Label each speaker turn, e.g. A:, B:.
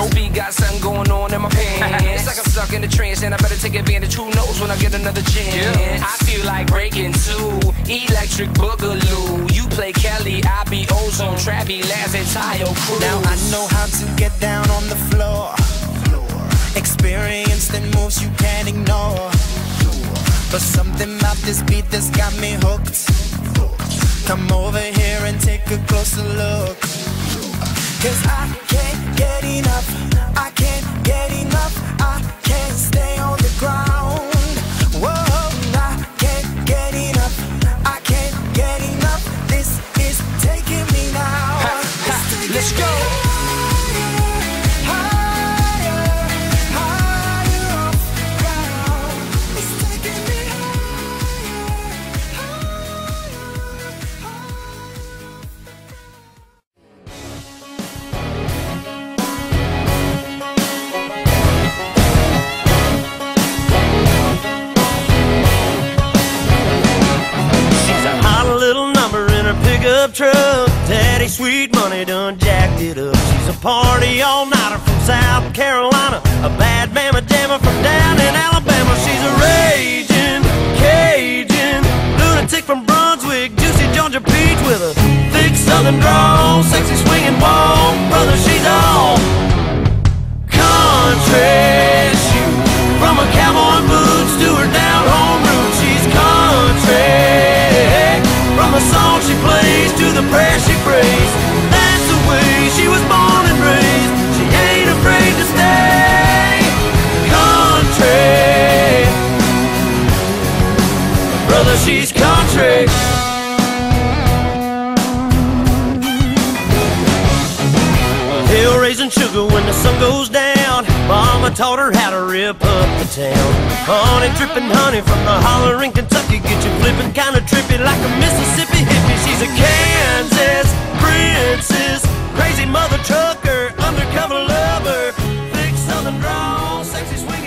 A: Must be got something going on in my pants. It's like I'm stuck in a trance and I better take advantage. Who knows when I get another chance? I feel like breaking two, electric boogaloo. You play Kelly, I be Ozone, Trappy, Laz, and Tayo Cruz.
B: Now I know how to get down on the floor. Experienced in moves you can't ignore. But something about this beat that's got me hooked. Come over here and take a closer look. Cause I can't get enough, I can't get enough, I can't stay on the ground. Whoa, I can't get enough, I can't get enough. This is taking me now.
A: Let's go.
C: Pickup truck, daddy sweet money done jacked it up. She's a party all-nighter from South Carolina, a bad mama jammer from down in Alabama. She's a raging Cajun lunatic from Brunswick, juicy Georgia peach with a thick southern drawl, sexy swinging walk. Brother, she's all country. Shoot, from her cowboy boots to her down home roots, she's country. From the song she plays to the prayer she prays, that's the way she was born and raised. She ain't afraid to stay country. Brother, she's country. Hill raising sugar when the sun goes down. Mama taught her how to rip up the town. Honey dripping honey from the holler in Kentucky, get you flipping kinda trippy like a Mississippi hippie. She's a Kansas princess, crazy mother trucker, undercover lover, thick southern drawl, sexy swing.